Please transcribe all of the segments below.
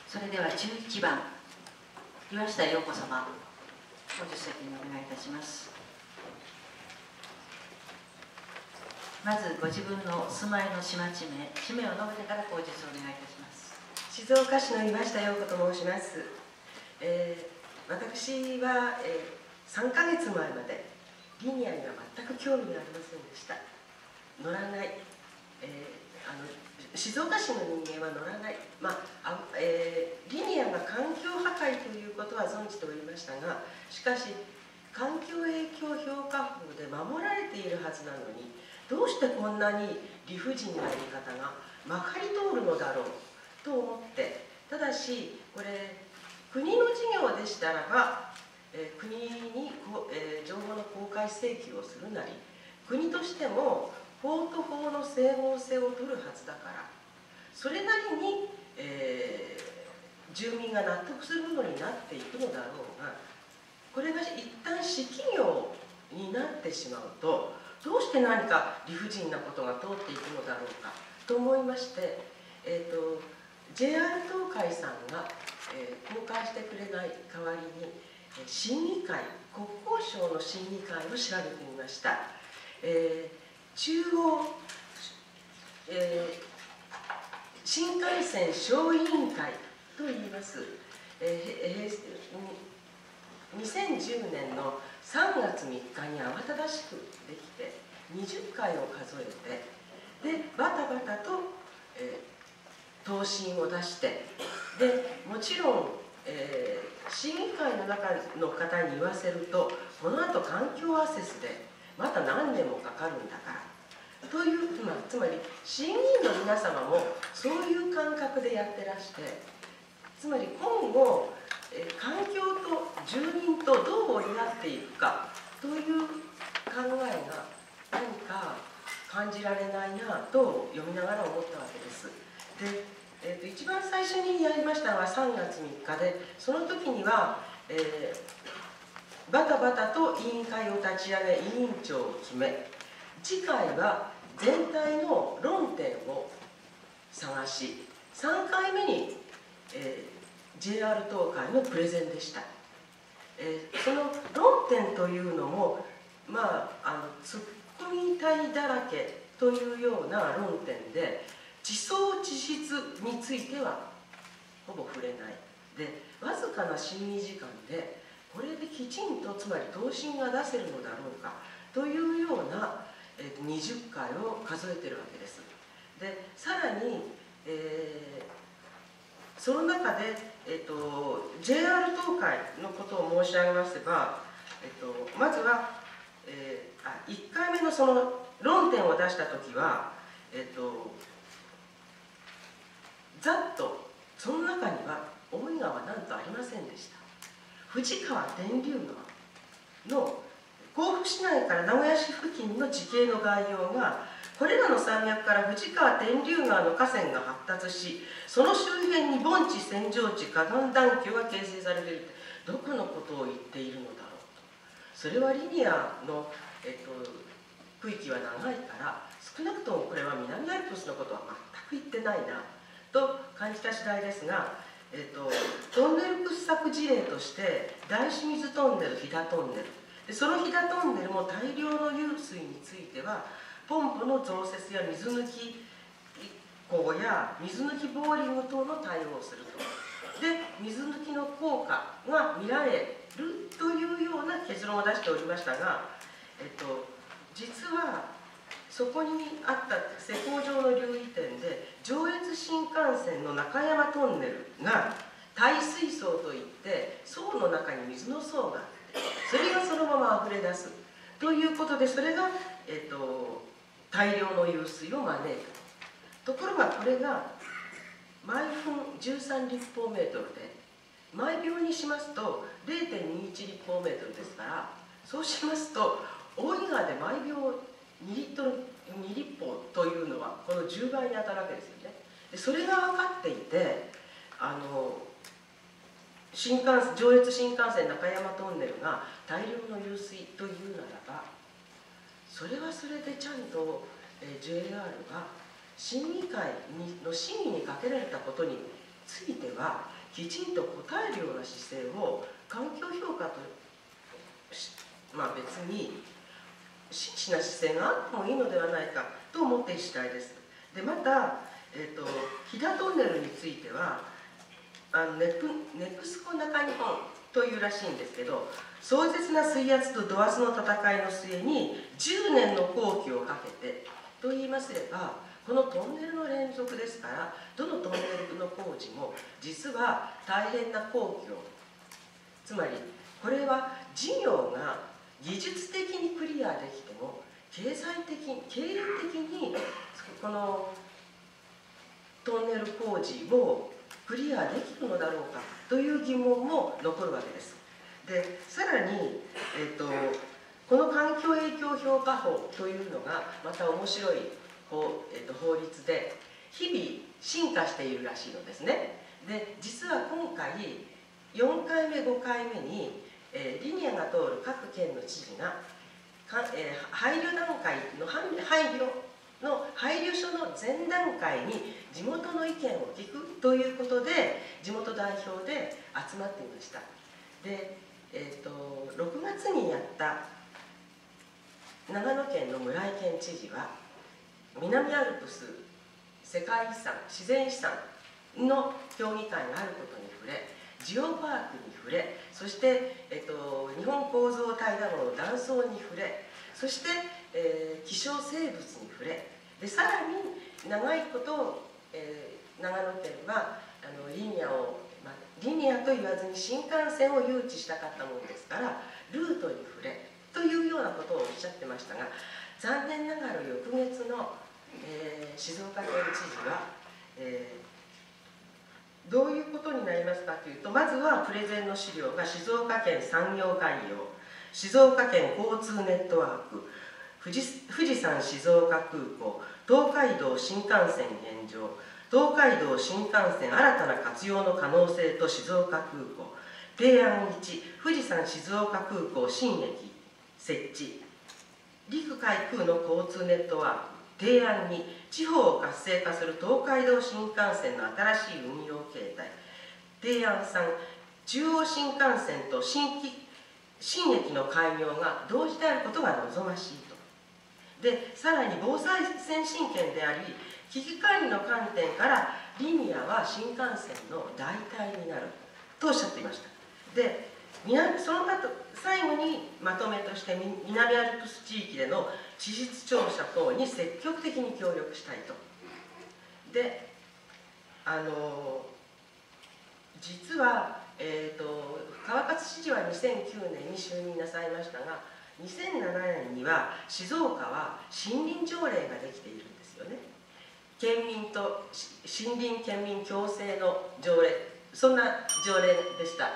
それでは11番、岩下陽子様、ご出席にお願いいたします。まずご自分のお住まいの市町名、氏名を述べてから口述をお願いいたします。 静岡市の岩下陽子と申します。私は、3ヶ月前までリニアには全く興味がありませんでした。乗らない、静岡市の人間は乗らない、リニアが環境破壊ということは存じておりましたが、しかし環境影響評価法で守られているはずなのに、どうしてこんなに理不尽なやり方がまかり通るのだろうと思って、ただしこれ国の事業でしたらば、国に情報の公開請求をするなり、国としても法と法の整合性を取るはずだから、それなりに、住民が納得するものになっていくのだろうが、これが一旦私企業になってしまうと、どうして何か理不尽なことが通っていくのだろうかと思いまして、JR 東海さんが、公開してくれない代わりに、審議会、国交省の審議会を調べてみました。中央、新幹線小委員会といいます。2010年の3月3日に慌ただしくできて、20回を数えて、でバタバタと、答申を出して、でもちろん、審議会の中の方に言わせると、このあと環境アセスでまた何年もかかるんだからという、つまり審議員の皆様もそういう感覚でやってらして、つまり今後環境と住民とどう折り合っていくかという考えが何か感じられないなと読みながら思ったわけです。で一番最初にやりましたのは3月3日で、その時には、バタバタと委員会を立ち上げ、委員長を決め、次回は全体の論点を探し、3回目に、JR 東海のプレゼンでした。その論点というのも、ツッコミたいだらけというような論点で、地層地質についてはほぼ触れないで、わずかな審議時間でこれできちんと、つまり答申が出せるのだろうかというような、20回を数えてるわけです。でさらに、その中で、JR 東海のことを申し上げますば、まずは、1回目のその論点を出した時は、ざっとその中には大井川はなんとありませんでした。藤川天竜川の甲府市内から名古屋市付近の地形の概要が、これらの山脈から藤川天竜川の河川が発達し、その周辺に盆地、扇状地、河岸段丘が形成されているって、どこのことを言っているのだろうと。それはリニアの、区域は長いから、少なくともこれは南アルプスのことは全く言ってないなと感じた次第ですが、トンネル掘削事例として大清水トンネル、飛騨トンネルで、その飛騨トンネルも大量の湧水についてはポンプの増設や水抜き口や水抜きボーリング等の対応をすると。で水抜きの効果が見られるというような結論を出しておりましたが、実はそこにあった施工上の留意点で、上越新幹線の中山トンネルが耐水層といって、層の中に水の層があって、それがそのまま溢れ出すということで、それが、大量の湧水を招いた。ところがこれが毎分13立方メートルで、毎秒にしますと 0.21 立方メートルですから、そうしますと大井川で毎秒2立方というのはこの10倍に当たるわけですよね。でそれが分かっていて、上越新幹線中山トンネルが大量の湧水というならば、それはそれでちゃんと、JR が審議会の審議にかけられたことについてはきちんと応えるような姿勢を環境評価と別に真摯な姿勢があってもいいのではないかと思っている次第です。でまた、飛騨トンネルについてはネクスコ中日本というらしいんですけど、壮絶な水圧とド圧の戦いの末に10年の工期をかけてと言いますれば、このトンネルの連続ですから、どのトンネルの工事も実は大変な工期を、つまりこれは事業が技術的にクリアできても経営的にこのトンネル工事をクリアできるのだろうかという疑問も残るわけです。でさらに、この環境影響評価法というのがまた面白い法律で日々進化しているらしいのですね。で実は今回4回目5回目に、リニアが通る各県の知事が配慮段階の配慮書の前段階に地元の意見を聞くということで地元代表で集まっていました。で、6月にやった長野県の村井県知事は南アルプス世界遺産自然遺産の協議会があることに触れ、ジオパークに触れ、そして、日本構造体ダムの断層に触れ、そして、希少生物に触れ、でさらに長いこと、長野県はリニアと言わずに新幹線を誘致したかったものですからルートに触れというようなことをおっしゃってましたが、残念ながら翌月の、静岡県知事は、どういうことになりますかというと、まずはプレゼンの資料が静岡県産業概要、静岡県交通ネットワーク、富士山静岡空港、東海道新幹線現状、東海道新幹線新たな活用の可能性と静岡空港、提案1、富士山静岡空港新駅設置、陸海空の交通ネットワーク、提案2、地方を活性化する東海道新幹線の新しい運用形態、提案3、中央新幹線と新駅の開業が同時であることが望ましいと。でさらに防災先進権であり危機管理の観点からリニアは新幹線の代替になるとおっしゃっていました。でその後最後にまとめとして南アルプス地域での地質調査等に積極的に協力したいと。で実は、川勝知事は2009年に就任なさいましたが、2007年には静岡は森林条例ができているんですよね。県民と森林県民共生の条例、そんな条例でした。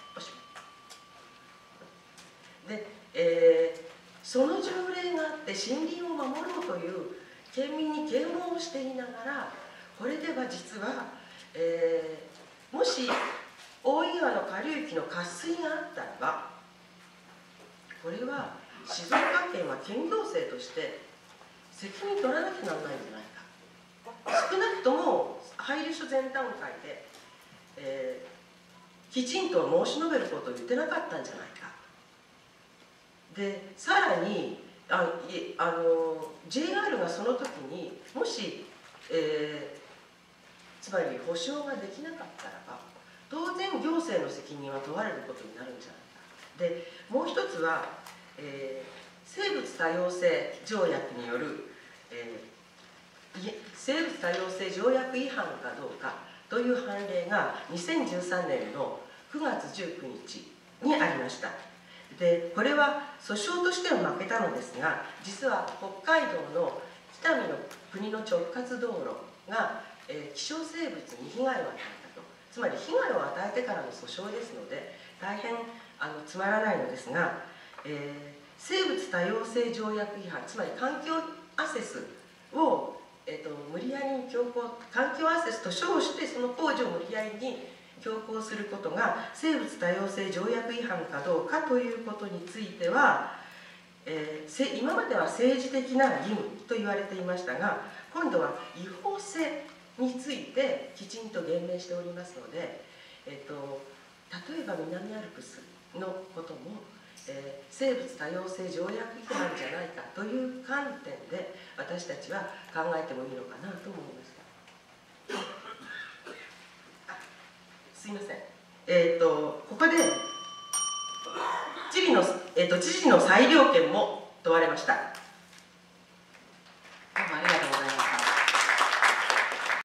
で、その条例があって森林を守ろうという県民に啓蒙をしていながら、これでは実は、もし大井川の下流域の渇水があったらば、これは静岡県は県行政として責任取らなきゃならないんじゃないか。少なくとも配慮書前段階で、きちんと申し述べることを言ってなかったんじゃないか。でさらにJR がその時にもし、つまり保証ができなかったらば当然行政の責任は問われることになるんじゃないか。でもう一つは、生物多様性条約による、生物多様性条約違反かどうかという判例が2013年の9月19日にありました。でこれは訴訟としては負けたのですが、実は北海道の北見の国の直轄道路が、希少生物に被害を与えたと。つまり被害を与えてからの訴訟ですので大変つまらないのですが、生物多様性条約違反、つまり環境アセスを、無理やりに環境アセスと称してその工事を無理やりに強行することが生物多様性条約違反かどうかということについては、今までは政治的な義務と言われていましたが、今度は違法性についてきちんと言明しておりますので、 例えば南アルプスのことも、生物多様性条約違反じゃないかという観点で私たちは考えてもいいのかなと思いました。すいません。ここで知事の裁量権も問われました。 どうもありがとう